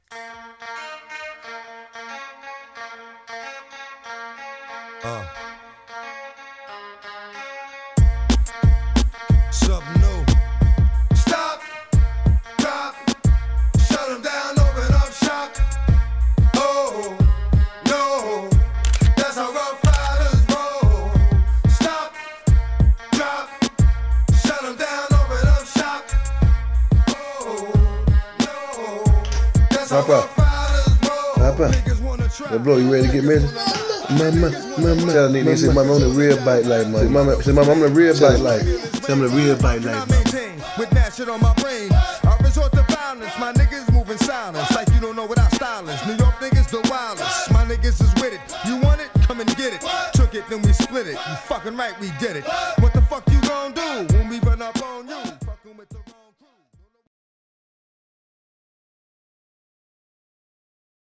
Something new. Stop, drop, shut them down, open up shop. Oh, no, that's how Rough Riders roll. Stop, drop, shut them down, open up shop. Oh, no, that's how Rough Riders roll. Niggas wanna try. Hey, bro, you ready to get married? Mama. Tell the nigga, say mama on the real bike like, man. Say mama on the real bike like. Tell me the real bike like. With that shit on my brain, I resort to violence. My niggas moving silence, like you don't know what our style is. New York niggas the wildest. My niggas is with it. You want it? Come and get it. Took it, then we split it. You fucking right, we did it. What the fuck you gon' do when we run up on you?